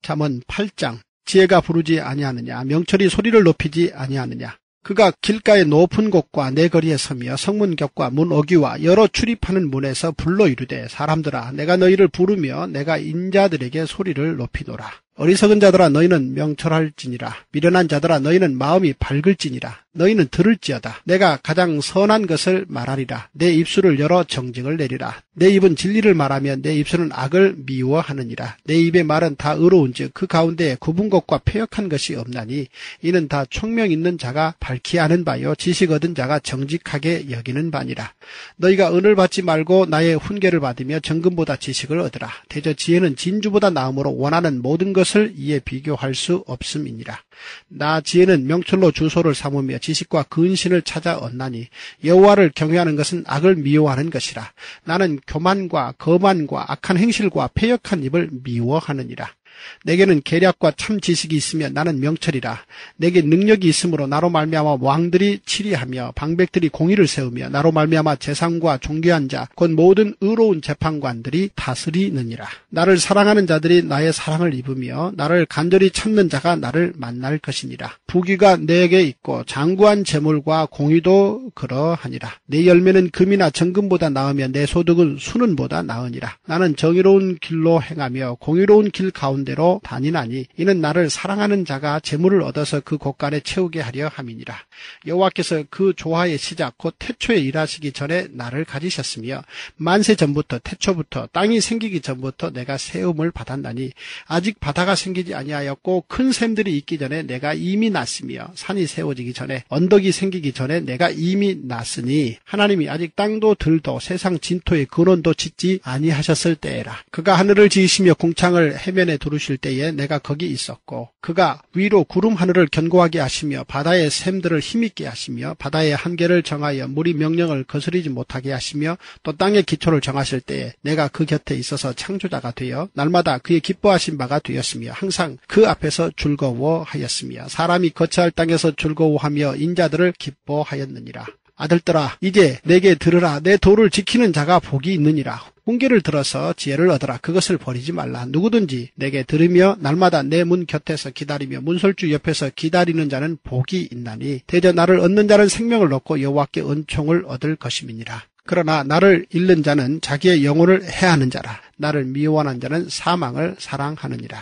잠언 8장. 지혜가 부르지 아니하느냐, 명철이 소리를 높이지 아니하느냐. 그가 길가의 높은 곳과 내 거리에 서며 성문 곁과 문 어귀와 여러 출입하는 문에서 불러 이르되, 사람들아 내가 너희를 부르며 내가 인자들에게 소리를 높이노라. 어리석은 자들아 너희는 명철할지니라. 미련한 자들아 너희는 마음이 밝을지니라. 너희는 들을지어다. 내가 가장 선한 것을 말하리라. 내 입술을 열어 정직을 내리라. 내 입은 진리를 말하며 내 입술은 악을 미워하느니라. 내 입의 말은 다 의로운즉 그 가운데에 굽은 것과 패역한 것이 없나니 이는 다 총명 있는 자가 밝히 아는 바요 지식 얻은 자가 정직하게 여기는 바니라. 너희가 은을 받지 말고 나의 훈계를 받으며 정금보다 지식을 얻으라. 대저 지혜는 진주보다 나음으로 원하는 모든 것을 이에 비교할 수 없음이니라. 나 지혜는 명철로 주소를 삼으며 지식과 근신을 찾아 얻나니 여호와를 경외하는 것은 악을 미워하는 것이라. 나는 교만과 거만과 악한 행실과 패역한 입을 미워하느니라. 내게는 계략과 참 지식이 있으며 나는 명철이라. 내게 능력이 있으므로 나로 말미암아 왕들이 치리하며 방백들이 공의를 세우며 나로 말미암아 재상과 존귀한 자 곧 모든 의로운 재판관들이 다스리느니라. 나를 사랑하는 자들이 나의 사랑을 입으며 나를 간절히 찾는 자가 나를 만날 것이니라. 부귀가 내게 있고 장구한 재물과 공의도 그러하니라. 내 열매는 금이나 정금보다 나으며 내 소득은 수는보다 나으니라. 나는 정의로운 길로 행하며 공의로운 길 가운데 대로 다니나니 이는 나를 사랑하는 자가 재물을 얻어서 그 곳간에 채우게 하려 함이니라. 여호와께서 그 조화의 시작 곧 태초에 일하시기 전에 나를 가지셨으며 만세 전부터 태초부터 땅이 생기기 전부터 내가 세움을 받았나니 아직 바다가 생기지 아니하였고 큰 샘들이 있기 전에 내가 이미 났으며 산이 세워지기 전에 언덕이 생기기 전에 내가 이미 났으니 하나님이 아직 땅도 들도 세상 진토의 근원도 짓지 아니하셨을 때에라. 그가 하늘을 지으시며 궁창을 해면에 두르실 때에 내가 거기 있었고 그가 위로 구름 하늘을 견고하게 하시며 바다의 샘들을 힘있게 하시며 바다의 한계를 정하여 물이 명령을 거스르지 못하게 하시며 또 땅의 기초를 정하실 때에 내가 그 곁에 있어서 창조자가 되어 날마다 그의 기뻐하신 바가 되었으며 항상 그 앞에서 즐거워하였으며 사람이 거처할 땅에서 즐거워하며 인자들을 기뻐하였느니라. 아들들아 이제 내게 들으라. 내 도를 지키는 자가 복이 있느니라. 훈계를 들어서 지혜를 얻으라. 그것을 버리지 말라. 누구든지 내게 들으며 날마다 내 문 곁에서 기다리며 문설주 옆에서 기다리는 자는 복이 있나니 대저 나를 얻는 자는 생명을 얻고 여호와께 은총을 얻을 것임이니라. 그러나 나를 잃는 자는 자기의 영혼을 해하는 자라. 나를 미워하는 자는 사망을 사랑하느니라.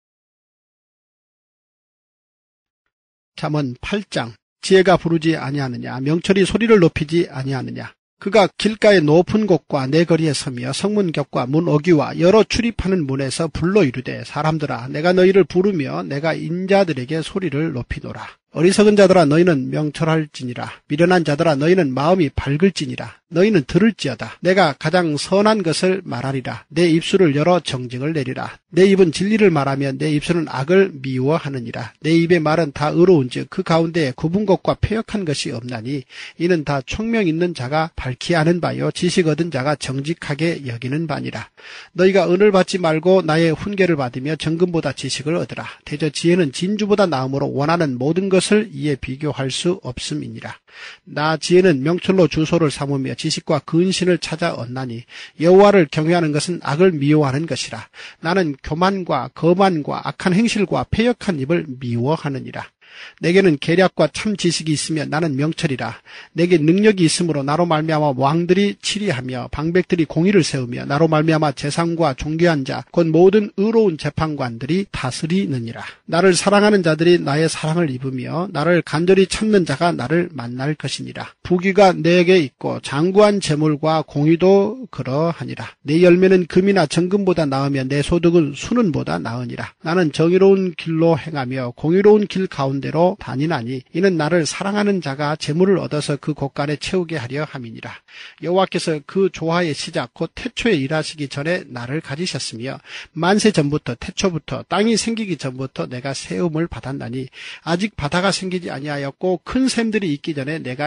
잠언 8장. 지혜가 부르지 아니하느냐, 명철이 소리를 높이지 아니하느냐. 그가 길가의 높은 곳과 내 거리에 서며 성문 곁과 문 어귀와 여러 출입하는 문에서 불러 이르되, 사람들아 내가 너희를 부르며 내가 인자들에게 소리를 높이노라. 어리석은 자들아 너희는 명철할지니라. 미련한 자들아 너희는 마음이 밝을지니라. 너희는 들을지어다. 내가 가장 선한 것을 말하리라. 내 입술을 열어 정직을 내리라. 내 입은 진리를 말하며 내 입술은 악을 미워하느니라. 내 입의 말은 다 의로운즉 그 가운데에 굽은 것과 패역한 것이 없나니 이는 다 총명 있는 자가 밝히 아는 바요 지식 얻은 자가 정직하게 여기는 바니라. 너희가 은을 받지 말고 나의 훈계를 받으며 정금보다 지식을 얻으라. 대저 지혜는 진주보다 나음으로 원하는 모든 것을 이에 비교할 수 없음이니라. 나 지혜는 명철로 주소를 삼으며 지식과 근신을 찾아 얻나니 여호와를 경외하는 것은 악을 미워하는 것이라. 나는 교만과 거만과 악한 행실과 패역한 입을 미워하느니라. 내게는 계략과 참 지식이 있으며 나는 명철이라. 내게 능력이 있으므로 나로 말미암아 왕들이 치리하며 방백들이 공의를 세우며 나로 말미암아 재상과 존귀한 자 곧 모든 의로운 재판관들이 다스리느니라. 나를 사랑하는 자들이 나의 사랑을 입으며 나를 간절히 찾는 자가 나를 만날 것이니라. 부귀가 내게 있고 장구한 재물과 공의도 그러하니라. 내 열매는 금이나 정금보다 나으며 내 소득은 수는보다 나으니라. 나는 정의로운 길로 행하며 공의로운 길 가운데 대로 다니나니 이는 나를 사랑하는 자가 재물을 얻어서 그 곳간에 채우게 하려 함이니라. 여호와께서 그 조화의 시작 곧 태초에 일하시기 전에 나를 가지셨으며 만세 전부터 태초부터 땅이 생기기 전부터 내가 세움을 받았나니 아직 바다가 생기지 아니하였고 큰 샘들이 있기 전에 내가 이미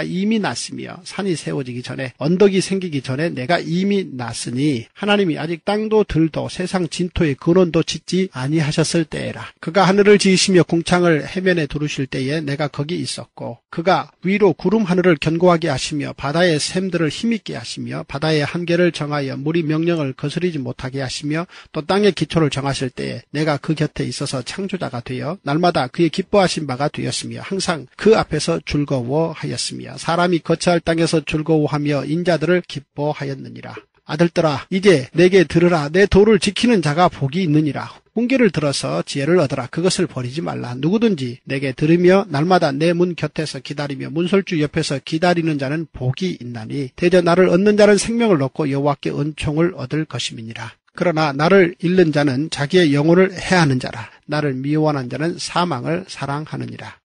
났으며 산이 세워지기 전에 언덕이 생기기 전에 내가 이미 났으니 하나님이 아직 땅도 들도 세상 진토의 근원도 짓지 아니하셨을 때에라. 그가 하늘을 지으시며 궁창을 해면에 두르실 때에 내가 거기 있었고 그가 위로 구름 하늘을 견고하게 하시며 바다의 샘들을 힘있게 하시며 바다의 한계를 정하여 물이 명령을 거스르지 못하게 하시며 또 땅의 기초를 정하실 때에 내가 그 곁에 있어서 창조자가 되어 날마다 그의 기뻐하신 바가 되었으며 항상 그 앞에서 즐거워하였으며 사람이 거처할 땅에서 즐거워하며 인자들을 기뻐하였느니라. 아들들아 이제 내게 들으라. 내 도를 지키는 자가 복이 있느니라. 훈계를 들어서 지혜를 얻으라. 그것을 버리지 말라. 누구든지 내게 들으며 날마다 내 문 곁에서 기다리며 문설주 옆에서 기다리는 자는 복이 있나니 대저 나를 얻는 자는 생명을 얻고 여호와께 은총을 얻을 것임이니라. 그러나 나를 잃는 자는 자기의 영혼을 해하는 자라. 나를 미워하는 자는 사망을 사랑하느니라.